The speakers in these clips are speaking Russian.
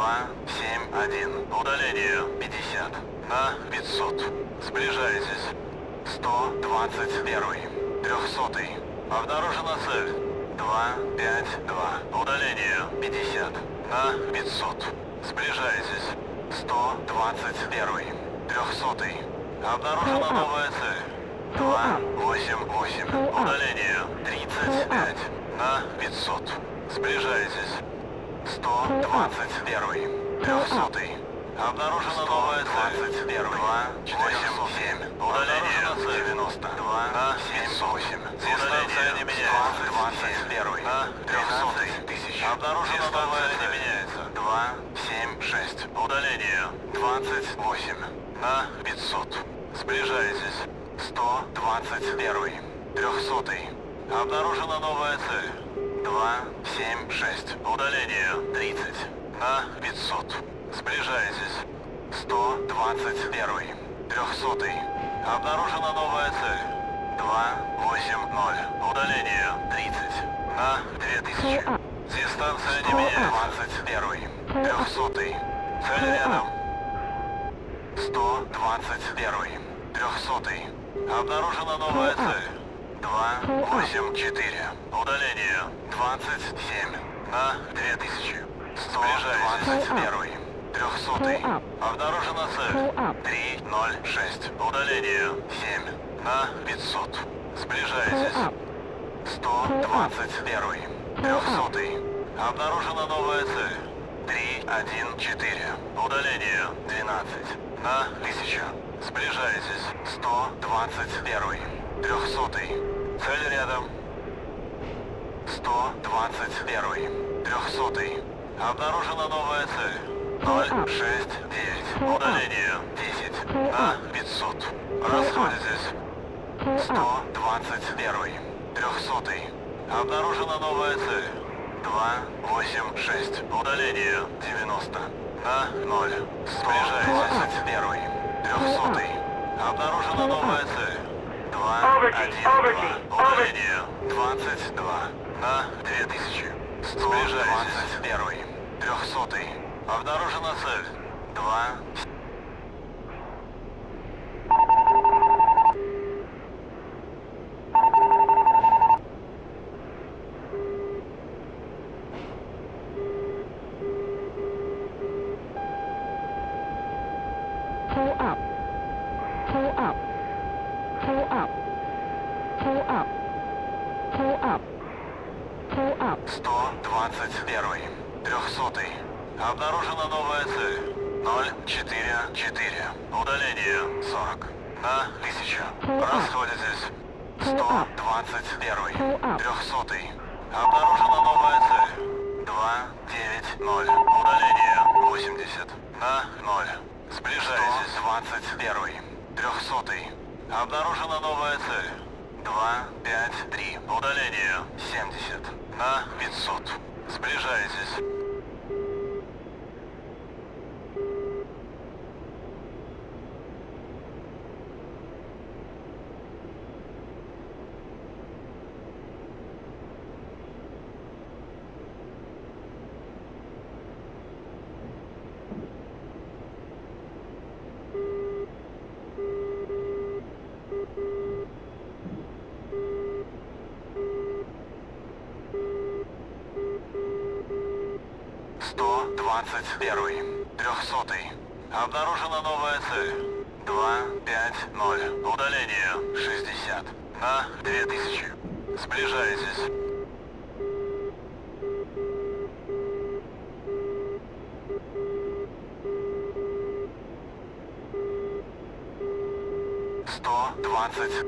271. Удаление 50 на 500. Сближаетесь. 121. 300. Обнаружена цель. 252. Удаление 50 на 500. Сближаетесь. 121. 300. Обнаружена новая цель. 288. Удаление 35 на 500. Сближаетесь. 121. 300. Обнаружена новая цель. 287. Удаление 90. 278. Дистанция не меняется. 21. На 300 тысяч. Обнаружена новая цель. Не меняется. 276. Удаление 28. На 500. Сближаетесь. 121. 300. Обнаружена новая цель. 276. Удаление 30. На 500. Сближаетесь. 121. 300. Обнаружена новая цель. 280. Удаление 30. На 2000. Дистанция не меняется. 21. 300. Цель рядом. 121. 300. Обнаружена новая цель. 284. Удаление 27 на 2000. Сближаетесь. 21. 300. Обнаружена цель. 306. Удаление 7 на 500. Сближаетесь. 121. 300. Обнаружена новая цель. 314. Удаление 12 на 1000. Сближаетесь. 121. 300. Цель рядом. 121. 300. Обнаружена новая цель. 069. Удаление 10 на 500. Расходитесь. 121. 300. Обнаружена новая цель. 286. Удаление 90 на 0. Сближаетесь. 21. 300. Обнаружена новая цель. 212. Удаление 22 на 2000. Сближаетесь. 21. 300. Обнаружена цель. 2. Pull up. Pull up. Pull up. Pull up. Pull up. Pull up. 121. 300. Обнаружена новая цель. 044. Удаление 40 на 1000. Расходитесь. 121. 300. Обнаружена новая цель. 290. Удаление 80 на 0. Сближаетесь. 21. 300. Обнаружена новая цель. 253. Удаление 70 на 500. Сближаетесь. Первый. 300. Обнаружена новая цель. 250. Удаление 60 на 2000. Сближаетесь. Сто 20.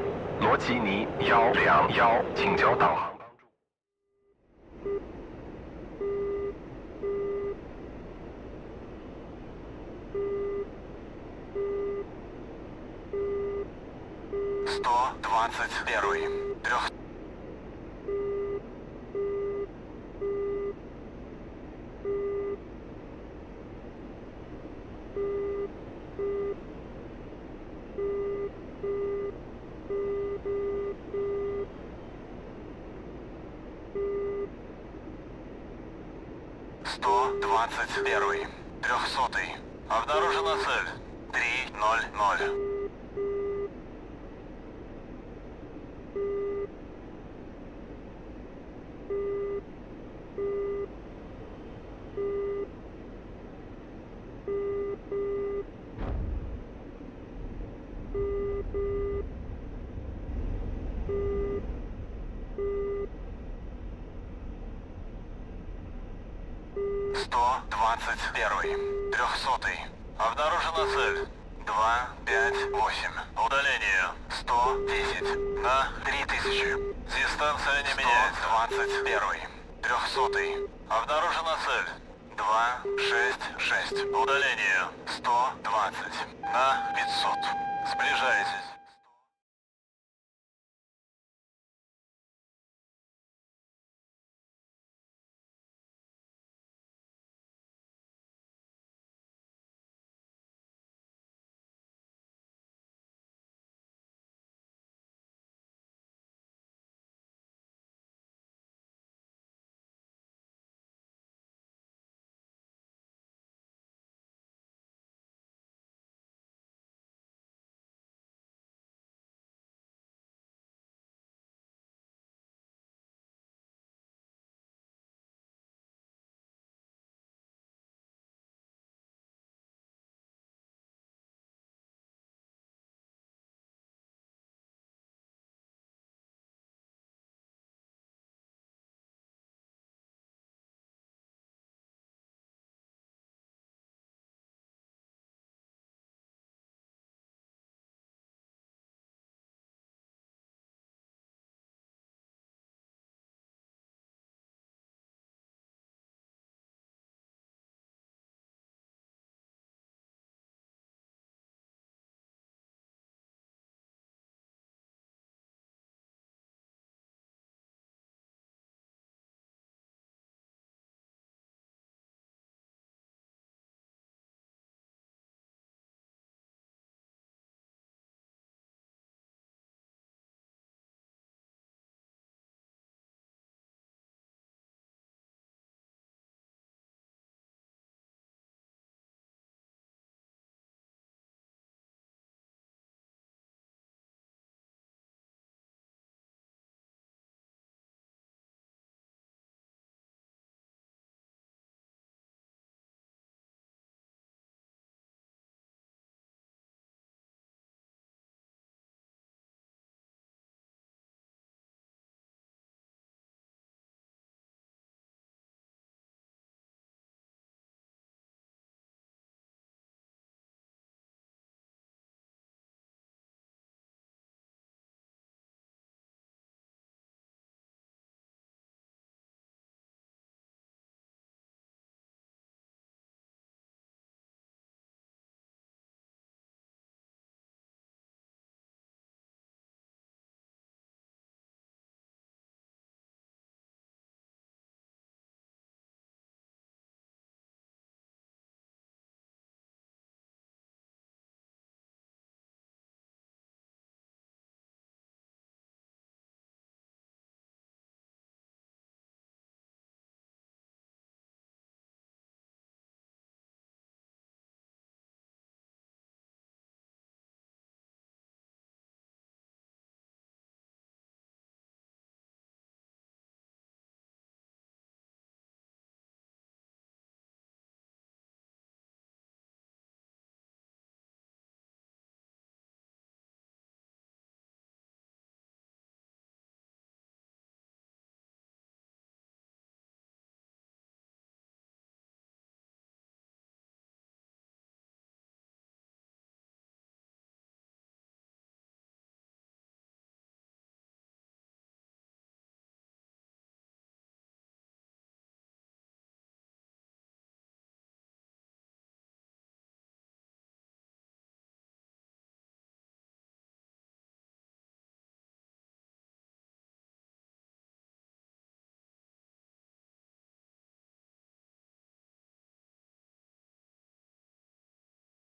罗奇尼121，请交导航帮助。 121. 300. Первый. 300. Обнаружена цель. 300. 121. 300. Обнаружена цель. 258. Удаление 110 на 3000. Дистанция не меняется. 121. 300. Обнаружена цель. 266. Удаление 120 на 500. Сближайтесь.